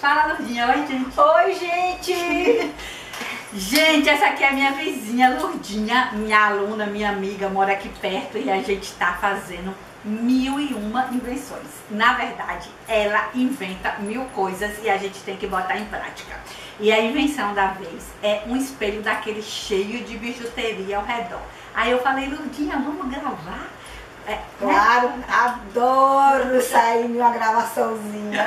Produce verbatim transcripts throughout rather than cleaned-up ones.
Fala, Lourdinha. Oi, gente. Oi, gente. Gente, essa aqui é a minha vizinha, Lourdinha, minha aluna, minha amiga, mora aqui perto e a gente tá fazendo mil e uma invenções. Na verdade, ela inventa mil coisas e a gente tem que botar em prática. E a invenção da vez é um espelho daquele cheio de bijuteria ao redor. Aí eu falei, Lourdinha, vamos gravar? É, claro, né? Adoro sair em uma gravaçãozinha.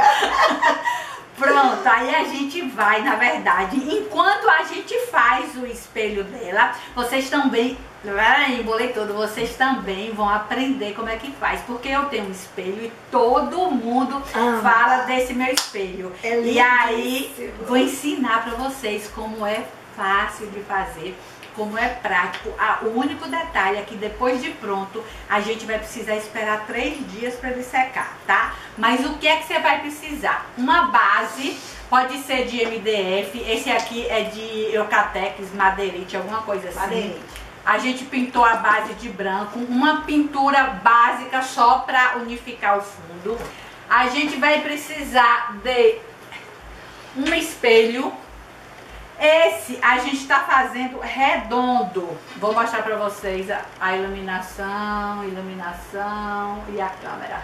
Pronto, aí a gente vai, na verdade, enquanto a gente faz o espelho dela, vocês também, embolei todo, vocês também vão aprender como é que faz, porque eu tenho um espelho e todo mundo ah, fala desse meu espelho. É e aí, vou ensinar pra vocês como é fácil de fazer, como é prático. Ah, o único detalhe é que depois de pronto, a gente vai precisar esperar três dias para ele secar, tá? Mas o que é que você vai precisar? Uma base, pode ser de M D F, esse aqui é de Eucatex, madeirite, alguma coisa assim. Madeirite. A gente pintou a base de branco, uma pintura básica só para unificar o fundo. A gente vai precisar de um espelho. Esse a gente tá fazendo redondo. Vou mostrar pra vocês a, a iluminação, iluminação e a câmera.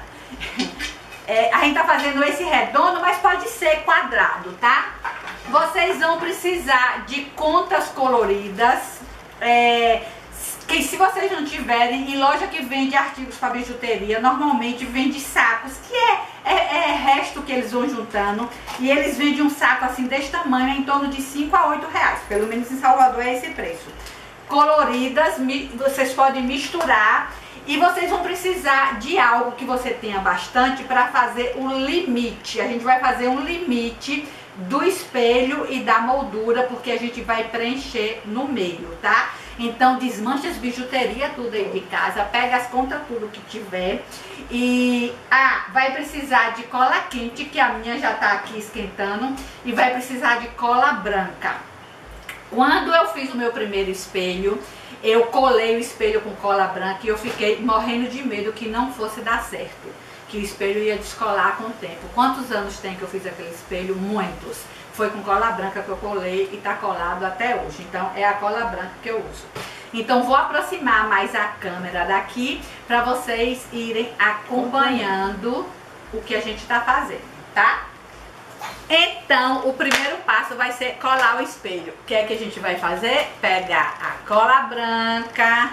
É, a gente tá fazendo esse redondo, mas pode ser quadrado, tá? Vocês vão precisar de contas coloridas. É, que se vocês não tiverem, em loja que vende artigos para bijuteria, normalmente vende sacos, que é, é, é resto que eles vão juntando, e eles vendem um saco assim desse tamanho, em torno de cinco a oito reais, pelo menos em Salvador é esse preço. Coloridas, vocês podem misturar, e vocês vão precisar de algo que você tenha bastante para fazer o limite. A gente vai fazer um limite do espelho e da moldura, porque a gente vai preencher no meio, tá? Então desmancha as bijuterias tudo aí de casa, pega as contas tudo que tiver. E ah, vai precisar de cola quente, que a minha já tá aqui esquentando, e vai precisar de cola branca. Quando eu fiz o meu primeiro espelho, eu colei o espelho com cola branca e eu fiquei morrendo de medo que não fosse dar certo, que o espelho ia descolar com o tempo. Quantos anos tem que eu fiz aquele espelho? Muitos. Foi com cola branca que eu colei e tá colado até hoje. Então é a cola branca que eu uso. Então vou aproximar mais a câmera daqui para vocês irem acompanhando o que a gente tá fazendo, tá? Então o primeiro passo vai ser colar o espelho. O que é que a gente vai fazer? Pegar a cola branca.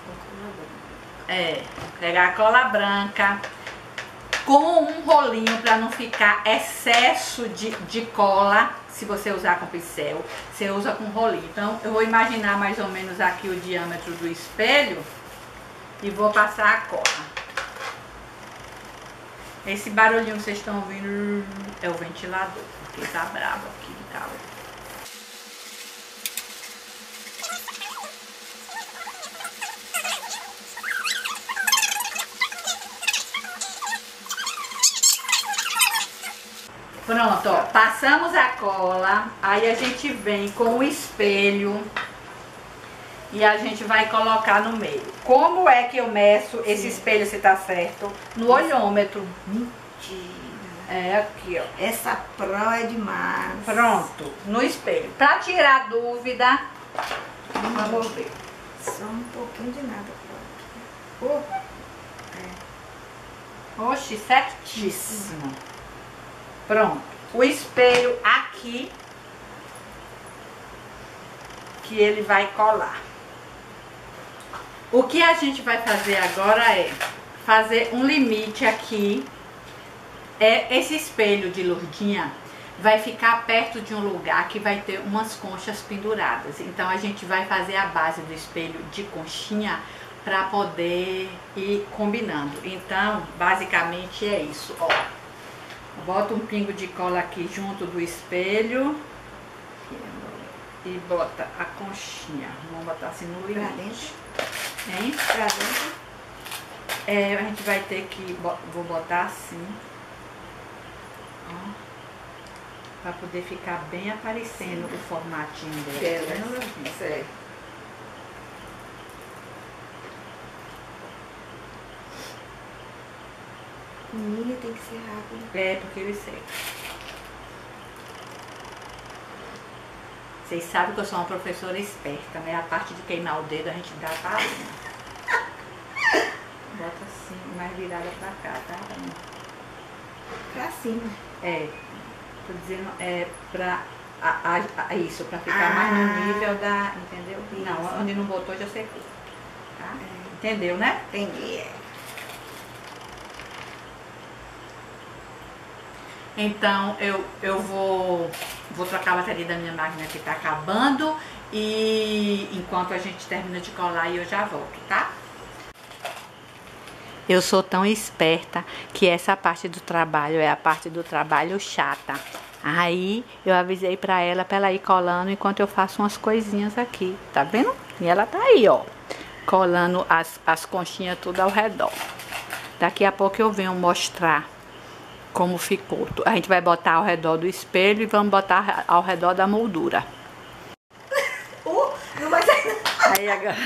É, pegar a cola branca com um rolinho para não ficar excesso de, de cola. Se você usar com pincel, você usa com rolinho. Então eu vou imaginar mais ou menos aqui o diâmetro do espelho e vou passar a cola. Esse barulhinho que vocês estão ouvindo é o ventilador, porque tá bravo aqui de calor. Pronto, ó, passamos a cola, aí a gente vem com o espelho e a gente vai colocar no meio. Como é que eu meço esse Sim. espelho se tá certo? No olhômetro. Mentira. É aqui, ó. Essa pró é demais. Pronto, no espelho. Pra tirar dúvida, hum. vamos ver. Só um pouquinho de nada. Oh. É. Oxe, certíssimo. Pronto, o espelho aqui, que ele vai colar. O que a gente vai fazer agora é fazer um limite aqui. É, esse espelho de Lourdinha vai ficar perto de um lugar que vai ter umas conchas penduradas. Então a gente vai fazer a base do espelho de conchinha para poder ir combinando. Então, basicamente é isso, ó. Bota um pingo de cola aqui junto do espelho e bota a conchinha. Vamos botar assim no limite. Hein? Pra dentro. É, a gente vai ter que... Vou botar assim. Ó. Pra poder ficar bem aparecendo Sim. o formatinho dele. É, certo. O milho tem que ser rápido. É, porque ele seca. Vocês sabem que eu sou uma professora esperta, né? A parte de queimar o dedo a gente dá pra aluna. Bota assim, mais virada pra cá, tá? Pra cima. É, tô dizendo, é pra a, a, a, isso, pra ficar Ah. mais no nível da, entendeu? Isso. Não, onde não botou já secou, tá? É. Entendeu, né? Entendi. É. Então eu, eu vou, vou trocar a bateria da minha máquina que tá acabando e enquanto a gente termina de colar eu já volto, tá? Eu sou tão esperta que essa parte do trabalho é a parte do trabalho chata. Aí eu avisei pra ela pra ela ir colando enquanto eu faço umas coisinhas aqui, tá vendo? E ela tá aí, ó, colando as, as conchinhas tudo ao redor. Daqui a pouco eu venho mostrar como ficou. A gente vai botar ao redor do espelho e vamos botar ao redor da moldura. Uh, não vai sair. Aí agora...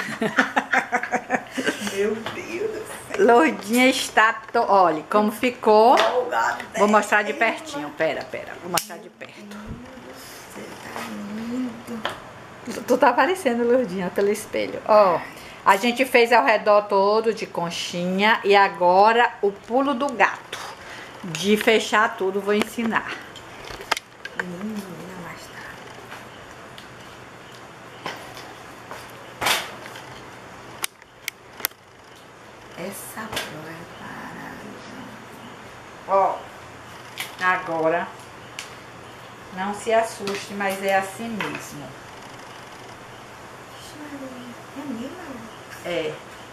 Meu Deus do céu. Lourdinha está... To... Olha como ficou. Folgado, Vou mostrar de pertinho. Pera, pera. Vou mostrar de perto. Você tá lindo. Tu, tu tá aparecendo, Lourdinha, pelo espelho. Ó, a gente fez ao redor todo de conchinha e agora o pulo do gato. De fechar tudo, vou ensinar. Menina, mas tá. Essa flor é maravilhosa. Ó, agora, não se assuste, mas é assim mesmo. É mesmo? É.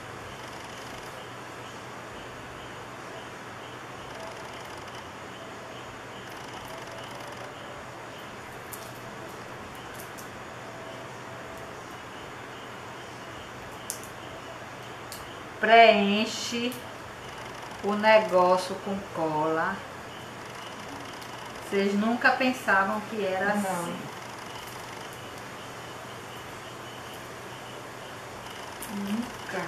Preenche o negócio com cola. Vocês nunca pensavam que era Não. assim. Nunca.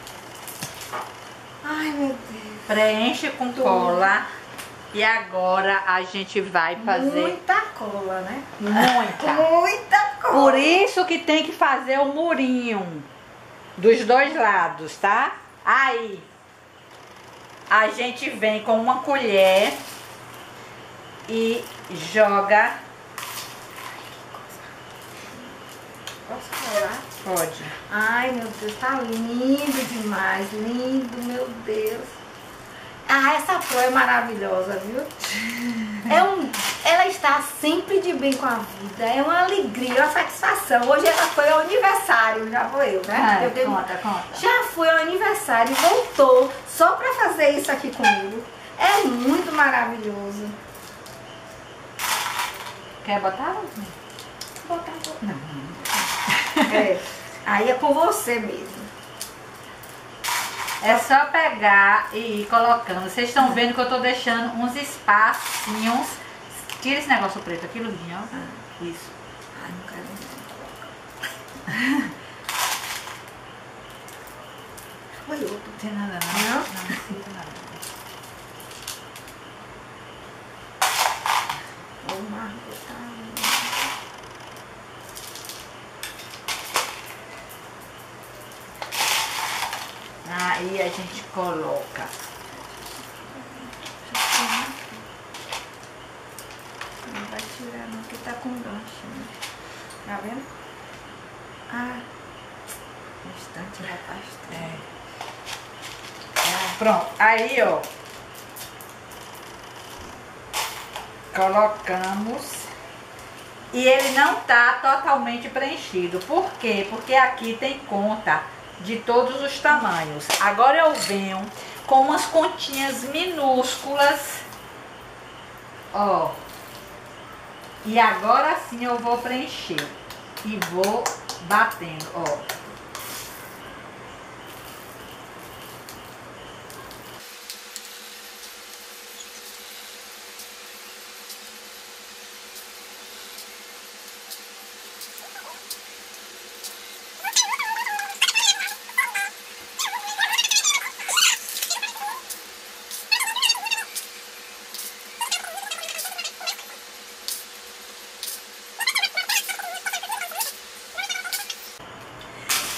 Ai, meu Deus. Preenche com cola. E agora a gente vai fazer Muita cola, né? muita. Muita cola. Por isso que tem que fazer o murinho dos dois lados, tá? Aí a gente vem com uma colher e joga. Posso colar? Pode. Ai, meu Deus, tá lindo demais. Lindo, meu Deus. Ah, essa flor é maravilhosa, viu? É um, ela está sempre de bem com a vida. É uma alegria, uma satisfação. Hoje ela foi ao aniversário, já vou eu, né? Ah, eu tenho- conta, conta. Já foi ao aniversário e voltou só pra fazer isso aqui comigo. É muito maravilhoso. Quer botar? Vou botar um pouco. É, aí é com você mesmo. É só pegar e ir colocando. Vocês estão vendo que eu tô deixando uns espacinhos. Tira esse negócio preto aqui, Ludinha. ó. Isso. Ai, não quero não. Oi, outro. Não tem nada não. Não? Não, não tem nada. Ô, Margot, tá lindo. Aí a gente coloca. Não vai tirar não, que tá com gancho, né? Tá vendo? Ah, bastante, vai bastante. É. Pronto. Aí, ó. Colocamos. E ele não tá totalmente preenchido. Por quê? Porque aqui tem conta de todos os tamanhos. Agora eu venho com umas continhas minúsculas. Ó. E agora sim eu vou preencher. E vou batendo, ó.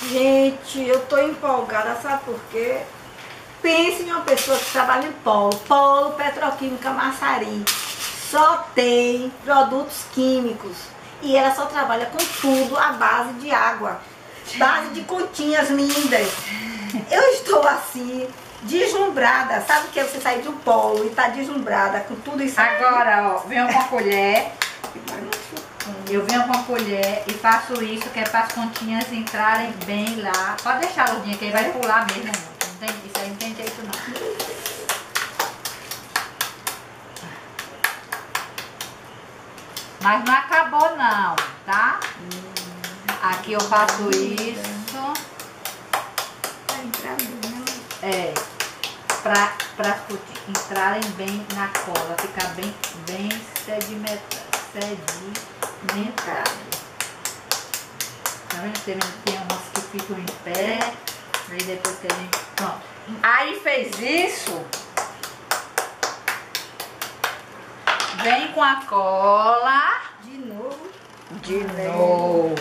gente, eu tô empolgada, sabe por quê? Pense em uma pessoa que trabalha em polo, polo petroquímica Massari. Só tem produtos químicos. E ela só trabalha com tudo à base de água. Base de continhas lindas. Eu estou assim, deslumbrada. Sabe o que é você sair de um polo e tá deslumbrada com tudo isso aqui? Agora, ó, venho com a colher. Eu venho com a colher e faço isso, que é para as continhas entrarem bem lá. Pode deixar, Lourdinha, que aí vai pular mesmo. Não tem, isso aí não tem jeito não. Mas não acabou não, tá? Hum. Aqui eu faço isso. Tá entrando, né? É. Pra, pra entrarem bem na cola, ficar bem, bem sedimentado. Sedimentado. Tá vendo? Tem, tem umas que ficam em pé. Aí depois que a gente... Pronto. Aí fez isso. Vem com a cola. De novo. De novo.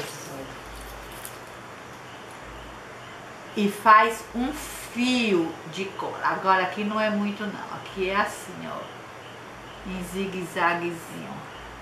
E faz um fio de cola. Agora aqui não é muito não. Aqui é assim, ó. Em zigue-zaguezinho.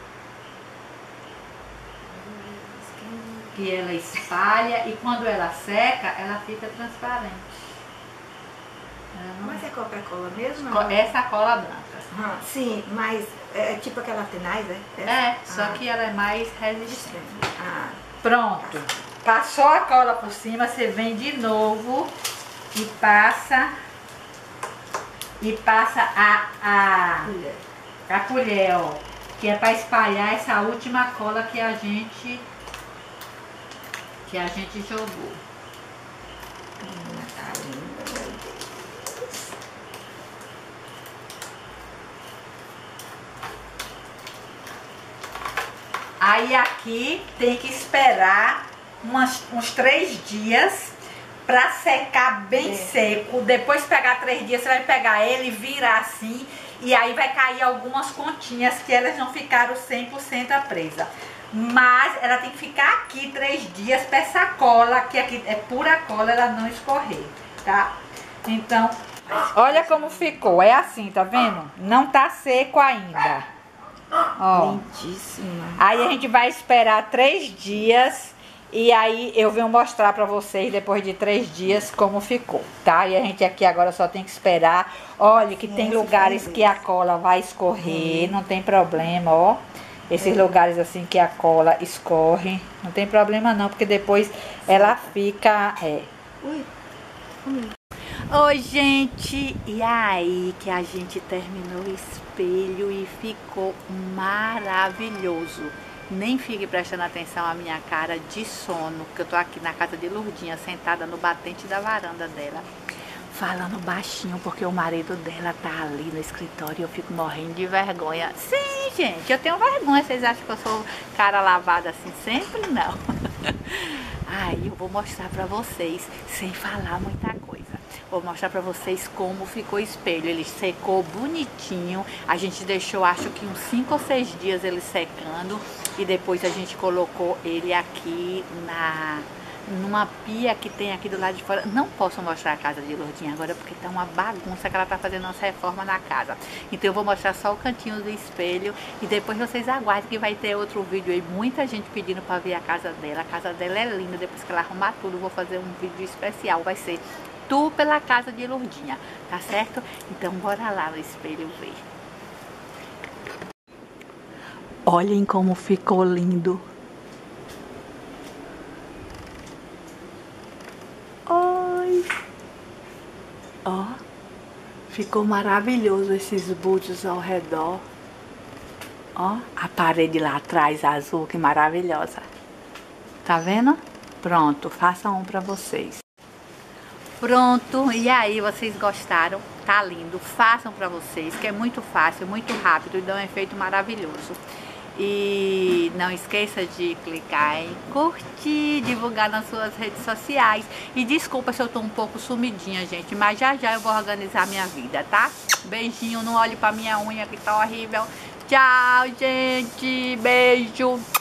Que ela espalha e quando ela seca, ela fica transparente. Ela não... Mas é Coca-Cola mesmo? Co- Essa cola branca. Ah, sim, mas é tipo aquela tenaz, é? É, só ah. que ela é mais resistente. Ah. Pronto. Passou a cola por cima, você vem de novo e passa e passa a, a, Colher. a colher, ó, que é para espalhar essa última cola que a gente que a gente jogou. Aí aqui tem que esperar umas, uns três dias para secar bem é. seco. Depois de pegar três dias, você vai pegar ele, virar assim, e aí vai cair algumas continhas que elas não ficaram cem por cento presa. Mas ela tem que ficar aqui três dias para essa cola, que aqui é pura cola, ela não escorrer, tá? Então, olha como ficou. É assim, tá vendo? Não tá seco ainda. Ó. Lindíssima. Aí a gente vai esperar três dias e aí eu venho mostrar pra vocês depois de três dias como ficou, tá? E a gente aqui agora só tem que esperar. Olha que tem lugares que a cola vai escorrer, não tem problema, ó. Esses lugares assim que a cola escorre, não tem problema não, porque depois ela fica... É. Ui. Oi, gente! E aí que a gente terminou o espelho e ficou maravilhoso. Nem fique prestando atenção à minha cara de sono, que eu tô aqui na casa de Lourdinha, sentada no batente da varanda dela, falando baixinho, porque o marido dela tá ali no escritório e eu fico morrendo de vergonha. Sim, gente, eu tenho vergonha. Vocês acham que eu sou cara lavada assim sempre? Não. Aí eu vou mostrar pra vocês, sem falar muita coisa. Vou mostrar pra vocês como ficou o espelho. Ele secou bonitinho. A gente deixou, acho que uns cinco ou seis dias ele secando. E depois a gente colocou ele aqui na... numa pia que tem aqui do lado de fora. Não posso mostrar a casa de Lourdinha agora porque tá uma bagunça que ela tá fazendo nossa reforma na casa. Então eu vou mostrar só o cantinho do espelho e depois vocês aguardem que vai ter outro vídeo aí. Muita gente pedindo pra ver a casa dela. A casa dela é linda. Depois que ela arrumar tudo, eu vou fazer um vídeo especial. Vai ser tu pela casa de Lourdinha, tá certo? Então bora lá no espelho ver. Olhem como ficou lindo. Oi! Ó, ficou maravilhoso esses búzios ao redor. Ó, a parede lá atrás azul, que maravilhosa. Tá vendo? Pronto, faça um pra vocês. Pronto, e aí, vocês gostaram? Tá lindo, façam pra vocês, que é muito fácil, muito rápido e dá um efeito maravilhoso. E não esqueça de clicar em curtir, divulgar nas suas redes sociais. E desculpa se eu tô um pouco sumidinha, gente, mas já já eu vou organizar minha vida, tá? Beijinho, não olhe pra minha unha que tá horrível. Tchau, gente, beijo.